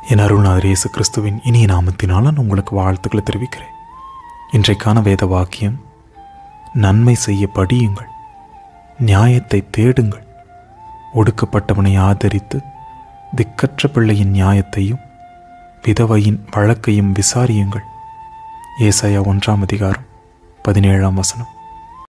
என் அருள்நாதர் இயேசு கிறிஸ்துவின் இனிய நாமத்தினால் நான் உங்களுக்கு வாழ்த்துக்களை தெரிவிக்கிறேன். இன்றைக்கான வேத வாக்கியம், நன்மை செய்ய படியுங்கள், நியாயத்தை தேடுங்கள், ஒடுக்கப்பட்டவனை ஆதரித்து திக்கற்ற பிள்ளையின் நியாயத்தையும் விதவையின் வழக்கையும் விசாரியுங்கள். ஏசாயா 1 அதிகாரம் 17 வசனம்.